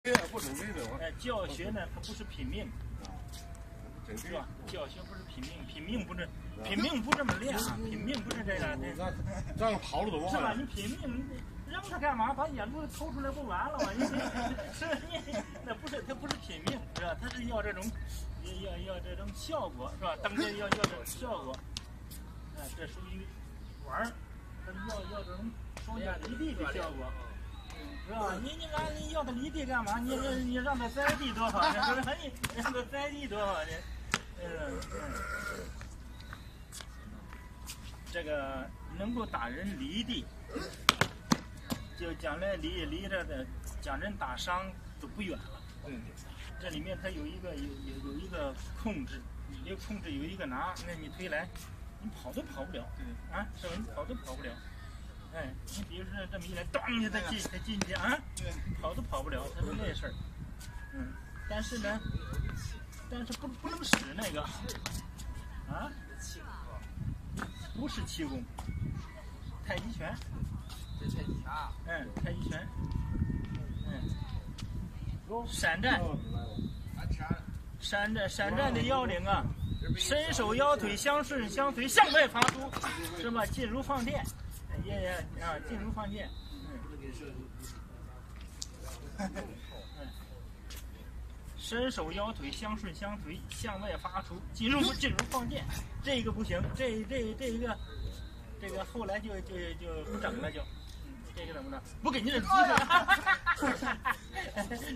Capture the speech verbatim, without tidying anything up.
不准备的话， 哎，教学呢，它不是拼命，是吧？教学不是拼命，拼命不是拼命不这么练啊，拼命不是这个。 那这样跑了怎么是吧？你拼命扔它干嘛？把眼珠子抽出来不完了吗？你是你那不是它不是拼命，是吧？它是要这种要要这种效果，是吧？当然要要这种效果。哎，这属于玩儿，它要要这种双脚离地的效果。是吧？你你让你要它离地干嘛？你你让它在地多好呢？是吧？你让它在地多好呢？嗯嗯。这个能够打人离地，就将来离离着的将人打伤都不远了。嗯。这里面它有一个有有有一个控制，这个控制有一个拿，那你推来，你跑都跑不了。嗯。啊，是吧？你跑都跑不了。哎，你比如说这么一来，咚一下它进它进去啊，跑都跑不了，它是那事儿。嗯，但是呢，但是不不能使那个，啊，不是气功，太极拳。 这太极拳啊？ 嗯，太极拳。嗯，闪战。闪战闪战的要领啊，伸手腰腿相顺相随向外发出，是吧？进入放电。也也啊，进入放电，嗯，伸手腰腿相顺相随，向外发出，进入进入放电，这个不行，这这这一个，这个后来就就就不整了就，嗯，这个怎么着？不给你这机会。